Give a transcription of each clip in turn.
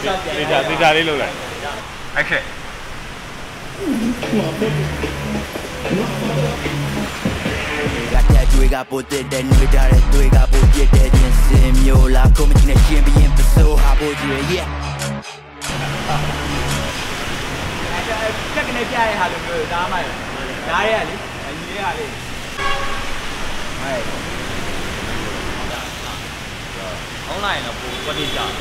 သေချာလေးလုပ်လိုက် action တွေ့ကပိုတဲ့တဲ့နှွေထားတဲ့တွေ့ကပိုပြစ်တဲ့ခြင်းစင်မျိုးလားကိုမချင်းနဲ့ရှင်းပြီးရင်ပစိုးဟာဖို့ကြီးရဲ့ချက်ကနေပြရတဲ့ဟာလိုမျိုးဒါမှဒါးရဲလေအညီလေးဟာလေးဟဲ့အွန်လိုင်းတော့ပိုပတိကြဟဲ့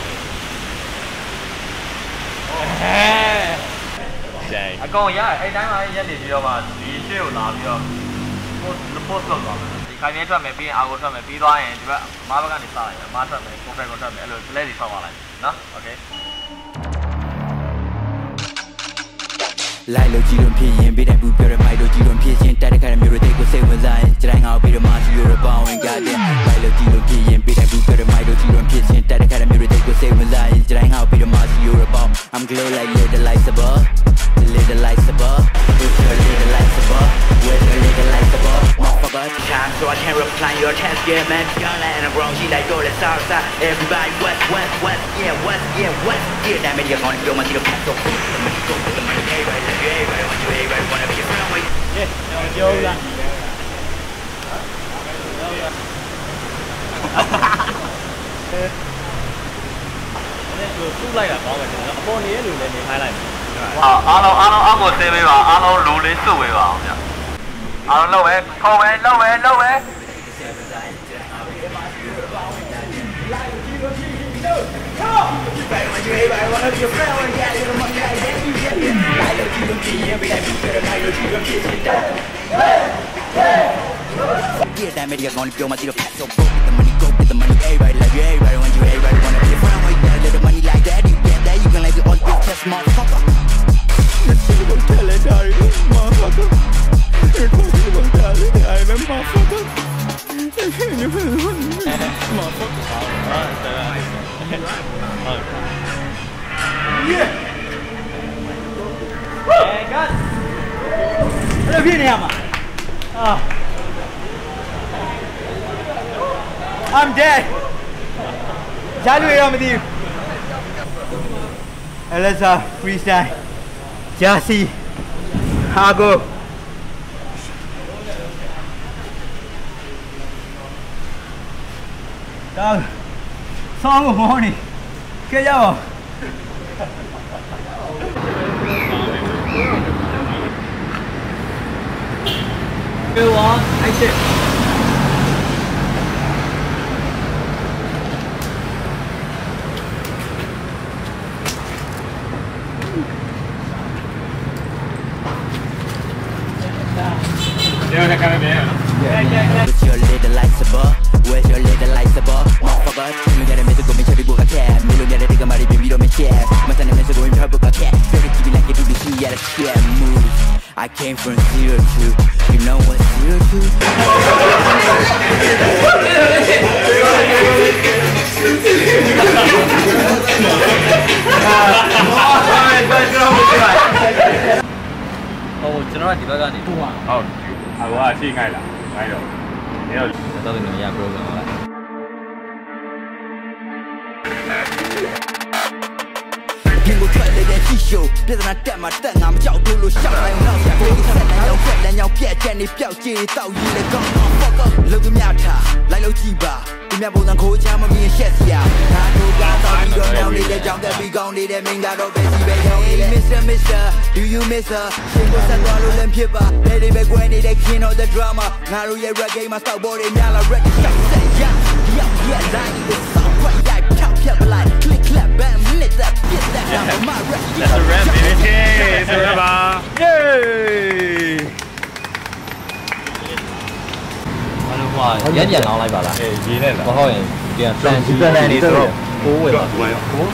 အကောင်ရအဲ့တိုင်းမှာရက်နေပြီးတော့မှဒီရှေ့ကိုလာပြီးတော့ post လုပ်သွားမယ်ဒီခိုင်မြဲထွက်မယ်ပြီးရင်အာကိုထွက်မယ်ပြီးသွားရင်ဒီဘက်အမားဘက်ကနေစလိုက်အမားထွက်မယ်ကိုဖက်ကိုထွက်မယ်အဲ့လို select တွေဆောက်သွားလိုက်နော် okay လိုက်လို့ကြည့်လို့ဖြစ်ရင်ဘေးတိုင်းဘူးပြောရမိုက်လို့ကြည့်လို့ဖြစ်ရင်တိုက်တဲ့ခါမျိုးတွေတိတ်ကိုစိတ်ဝင်စားရင်ကြတိုင်းငါ့ကိုပြီးတော့မှစီရိုးပေါင်းဝင်ကြတဲ့လိုက်လို့ကြည့်လို့ဖြစ်ရင်ဘေးတိုင်းဘူးပြောရမိုက်လို့ကြည့်လို့ဖြစ်ရင်တိုက်တဲ့ခါမျိုးတွေတိတ်ကိုစိတ်ဝင်စားရင်ကြတိုင်းငါ့ကိုပြီးတော့မှစီရိုးပေါင်း I'm glow like little lights above little lights above little lights above with a little lights above motherfucker time so I can't reply your text yeah man young and I'm wrong she like go the salsa everybody west yeah that media gonna go my little pass so the money hey right wanna be a friend with yeah yo la စုလိုက်တာကောင်းတယ်ကျွန်တော်အပေါ်နေရလို့လည်းနေခိုင်းလိုက်မယ်အားလုံးအောက်ကိုဆင်းပေးပါအားလုံးလူလေးစုပေးပါအောင်ဗျအားလုံးလောက်ပဲခေါ်ပဲလောက်ပဲ Yeah, that media gonna blow my little pass so broke with the money, go with the money, everybody love you, everybody want you, everybody wanna be a friend with that little money like that, you get that, you can like it all your test, motherfucker. Let's see what tell it, motherfucker. You're talking about that, I remember, motherfucker. Yeah. Hey, guys. What are you doing, man? I'm dead. January with you. Let's freestyle. Jassy. ARCO. Dog. Song of morning. Get out. Go on. Action. With your little lights above, with your little lights above, motherfucker. You gotta make it go, make sure you go cat. Me look at it, my baby, don't make shit. My son is going to book a cat. Very TV like it to be see at a shit move. I came from 0 to, you know what 0 to? Oh,ကျွန်တော်ကဒီဘက်ကနေဟုတ်အကွာရှိခိုင်းလားခိုင်းတော့နေတော့တော့ဒီနေရာ program လာဒီကိုထွက်လေတဲ့ကြည့်ရှုပြဿနာတက်မှာတက်ငါမကြောက်ဘူးလို့ရှောက်နိုင်အောင်ဆက်ပြီးဆက်နိုင်အောင်ပြက်လမ်းကြောင်းပြက်ချက်နေပျောက်ကြည့်တောက်ရည်လေကောင်း fuck up လုံကမြထားလိုက်လို့ကြည့်ပါဒီမြပုံစံခိုးချမမြင်ရှက်စရာငါတို့ကတော့ပြီးတော့နောက်နေတဲ့ကြောင်တက်ပြီးကောင်းနေတဲ့မင်းကတော့ပဲစီပဲရောင်းနေ Mr. Do you miss her ရှင်ကိုဆက်သွားလို့လည်းဖြစ်ပါတဲ့တွေပဲကွဲနေတဲ့ King of the drama ငါတို့ရဲ့ rap game မှာစောက်ပေါ်တွေများလာ rap ရှောက်ဆက်ရyeah line is so right ရိုက်ဖြောက်ဖြတ်လိုက် click clap bam lit that get that down my rap That's a rap baby it's a rap yay ဘာလို့ရက်ပြန်လောင်းလိုက်ပါလားအေးရေးနဲ့လားမဟုတ်ရင်ပြန်တန်နေဆိုတော့ကိုးဝင်ပါကိုး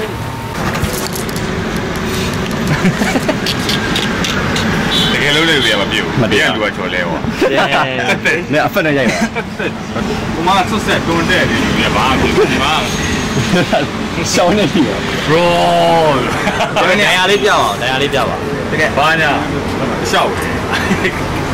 တကယ်လို့လေပြမပြေဘူးဘေးကလူကချော်လဲပေါ့နဲ့အဖက်နဲ့ရိုက်ပါဘုမကဆွဆက်တွန်းတဲ့လူတွေဘာမှဘာရှောင်းနေပြီ bro တရားလေးပြပါတကယ်ဘာညာရှောက်